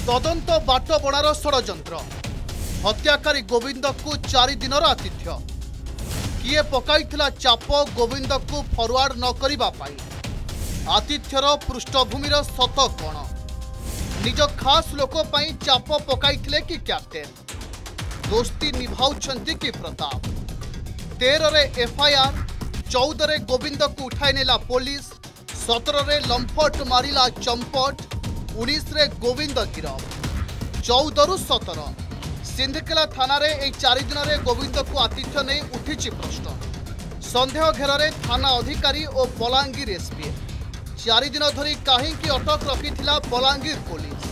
तदंत बाटबणार षड्यंत्र हत्याकारी गोविंद को 4 दिनर आतिथ्य किए पकाइथिला चाप गोविंद को फरवर्ड न करिबा पाई आतिथ्यर पृष्ठभूमिर सत कौन निज खास लोक पाई चाप पकाइथिले कि कैप्टेन दोस्ती निभाउछंती कि प्रताप 13 रे एफआईआर 14 रे गोविंद को उठाई नेला पुलिस 17 रे लंफट मारिला चंपट 19 रे गोविंद गिरफ 14 रु 17 सिंधकेला थाना रे 4 दिन रे गोविंद को आतिथ्य नहीं उठी प्रश्न संदेह घेर रे थाना अधिकारी और बलांगीर एसपी 4 दिन धरी कहीं अटक रखिथिला बलांगीर पुलिस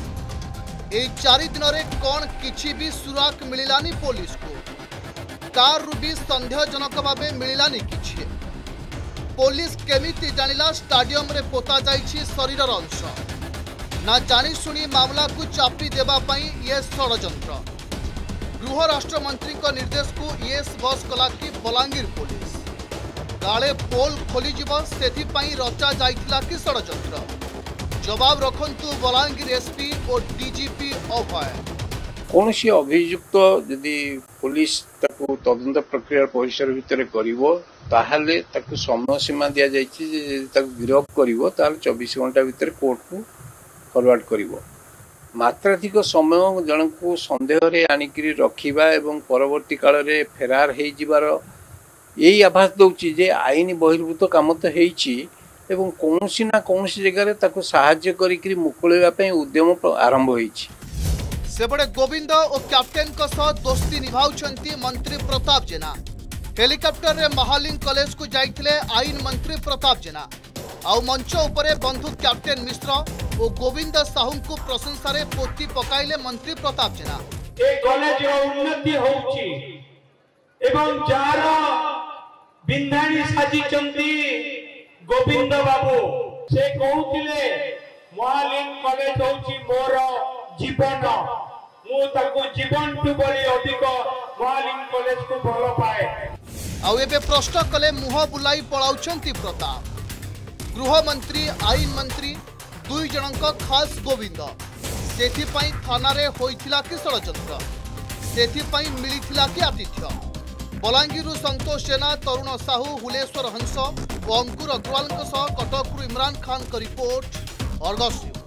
4 दिन रे कौन किछि भी सुराक मिलिलानी पुलिस को कार रु भी संदेहजनक भावे मिलिलानी किछि पुलिस केमिति जानिला स्टाडियम रे पोता जाइछि शरीरर अंश ना जानी सुनी मामला को चापी देबा पई ये षड्यंत्र गृह राष्ट्र मंत्री को निर्देश को येस बस कला कि बलांगीर पुलिस काले पोल खोली जीव सेथि पई रचा जाइथिला कि षड्यंत्र जवाब रखंतु बलांगीर एसपी और डीजीपी अभय कौन सी अभियुक्त यदि पुलिस ताकू तदंत प्रक्रिया परिसर भितर करिवो ताहाले ताकू समय सीमा दिया जाइछि जे ताकू गिरफ करिवो ताहाले 24 घंटा भितर कोर्ट को फॉरवर्ड करिवो मात्राधिक समय जन को संदेह रे आनिकरी रखिबा एवं परवर्ती काल रे फेरार हे जिबार यही आभास दउछि जे आईन बहिर्भूत काम तो हेछि एवं कोनसी ना कोनसी जगह रे ताकू सहाय्य करिकरी मुकुलेबा पई उद्यम आरंभ होइछि सेबड़े गोविंद और कैप्टेन को सह दोस्ती निभाउछंती मंत्री प्रताप जेना हेलिकॉप्टर रे महालिंग कॉलेज को जाइथिले आईन मंत्री प्रताप जेना आउ मंच उपरे बंधु कैप्टेन मिश्र और गोविंद साहू को प्रशंसा रे पोती पकाइले मंत्री प्रताप जेना ए कॉलेज रो उन्नति होउची एवं जार बिंधाणी साजिचंती गोविंद बाबू से कहउतिले महालिंग कॉलेज होउची मोर जीवन मु ताको जीवन टू बली अधिक महालिंग कॉलेज को भल पाए आउ एबे प्रश्न कले मुह बुलाई पळाउछंती प्रताप गृह मंत्री आईन मंत्री दुई जनक खास गोविंद सेथि पई थाना रे होइथिला कि षड्यंत्र सेथि पई मिलिथिला कि आतिथ्य बलांगीरु संतोष सेना तरुण साहू हुलेश्वर हंस और अंकुर अग्रवाल सह कटकरु इमरान खान का रिपोर्ट अर्गस।